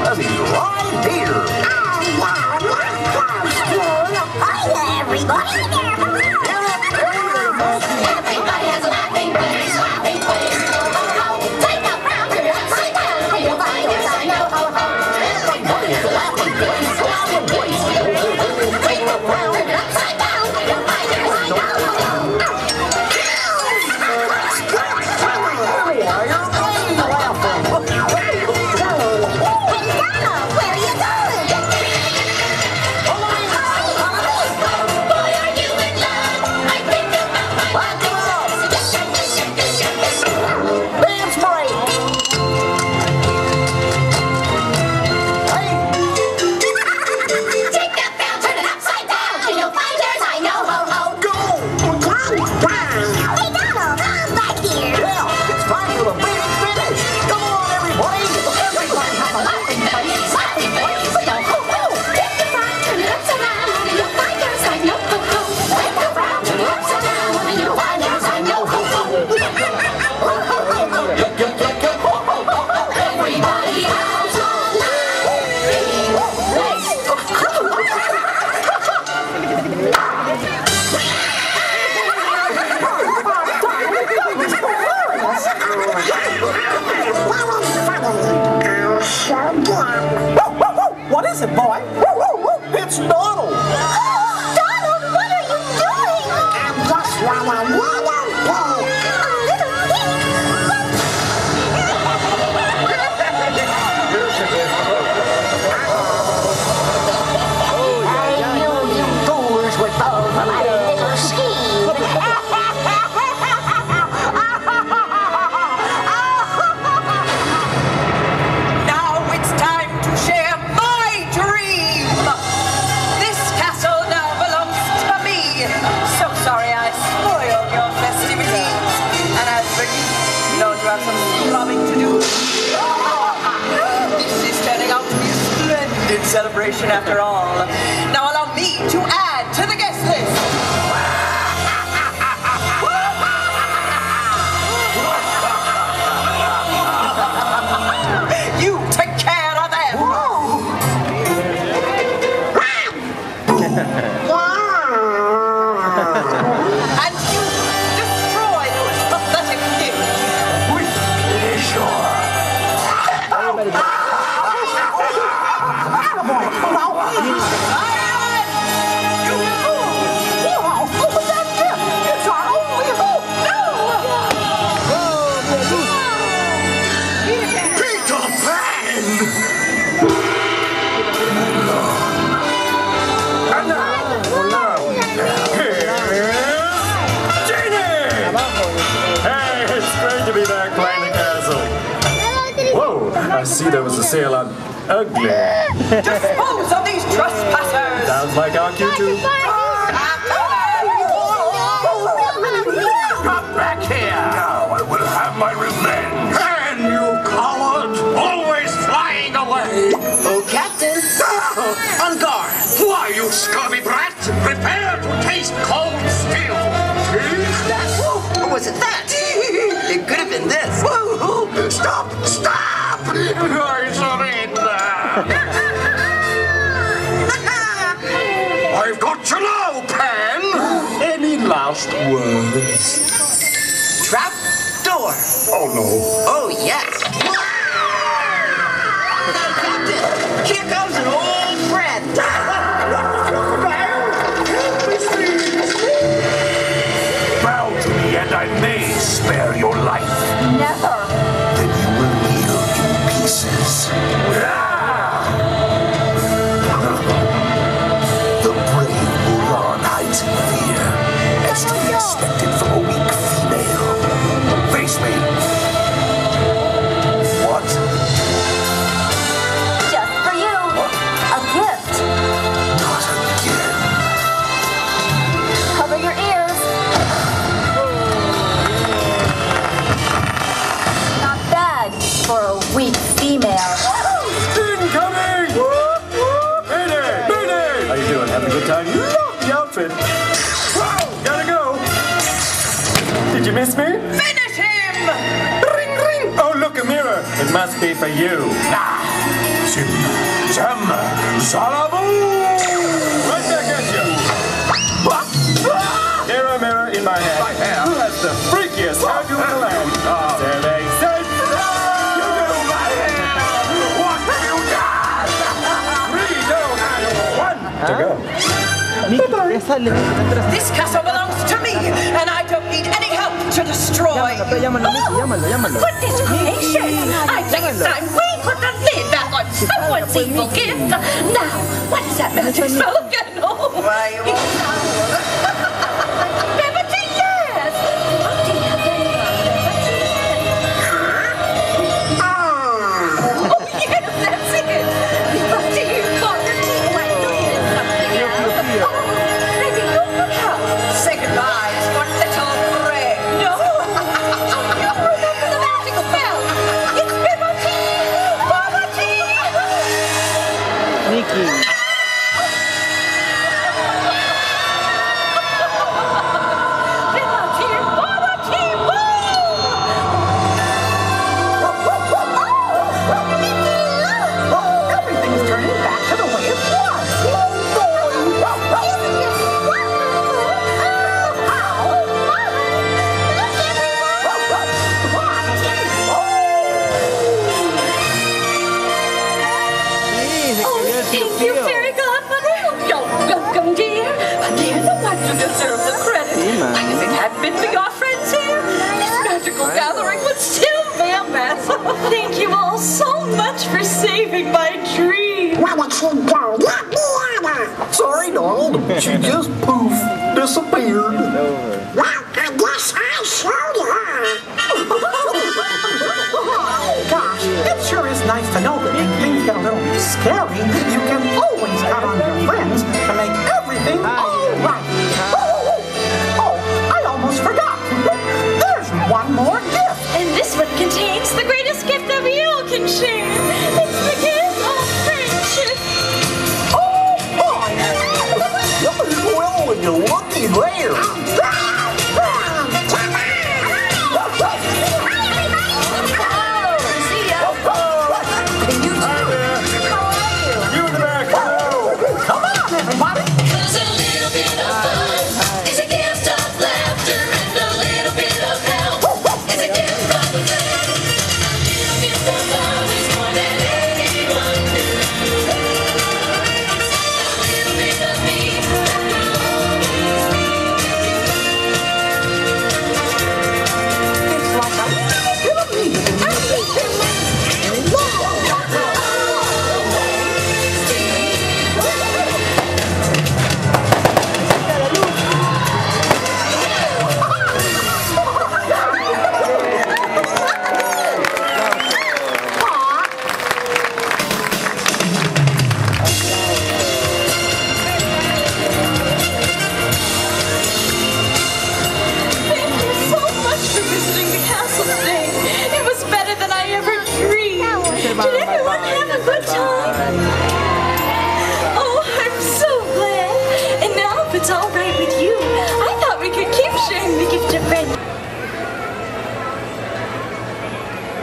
I'll be right here. Hi, everybody. Everybody has a laughing place, laughing place. Take a round and upside down. You'll find yourself no ho-ho. Everybody has a laughing place, laughing place. Take a round and upside down. You'll find yourself no ho-ho. What is it, boy? It's Donald! Donald, what are you doing? I'm just running. I knew you fools would fall for my little scheme. Now it's time to share my dream. This castle now belongs to me. So sorry I spoiled your festivities. And as for you know you have some scrubbing to do. This is turning out to be a splendid celebration after all. Now allow me to add to the guest list. You take care of them. And you destroy those pathetic gifts. With pleasure. I see there was a sale on ugly. Dispose of these trespassers. Sounds like our Q2. Come back here! Now I will have my revenge! And you coward! Always flying away! Oh, Captain! On guard! Why, you scurvy brat! Prepare to taste cold steel! Or was it that? It could have been this. Stop! Stop! I surrender! I've got you now, Pan! Any last words? Trap door. Oh, no. Oh, yes. Captain, here comes an old friend. Bow to me and I may spare your life. Never. Then you will kneel in pieces. The brave Mulan hides in fear, as to be expected from a weak female. Face me. What? Just for you. A gift. Not again. Cover your ears. Not bad for a weak female. Incoming! Mayday! Mayday! How you doing? Having a good time? Love the outfit. Gotta go. Did you miss me? Finish him! Ring, ring. Oh, look, a mirror. It must be for you. Salaboo! Right back at you. Mirror, mirror in my head. Who has the freakiest hairdo in the land? Survey said. You do my hair! What have you done? 3, 2, 1 to go. This castle belongs to me, and I don't need any help to destroy. Goodness gracious! I think it's time we put the lid back on someone's evil gift. Now, what is that magic spell again? Oh, Why, you won't Liberty, yes! Oh, yes, that's it! Liberty, liberty. Wait, you did something else. Oh, maybe you could help. say goodbye to your little friend. No! You remember the magic spell! It's liberty! Liberty! Nikki. Liberty, liberty, Everything's turning back to the way it was. Thank you, Fairy Godmother. You're welcome, dear. But they're the ones who deserve the credit. Like if it hadn't been for your friends here, this magical gathering would still be a mess. Thank you all so much for saving my dream. Sorry, Donald. She just poof disappeared. Gosh, it sure is nice to know that when things get a little scary, you can always count on your friends to make everything all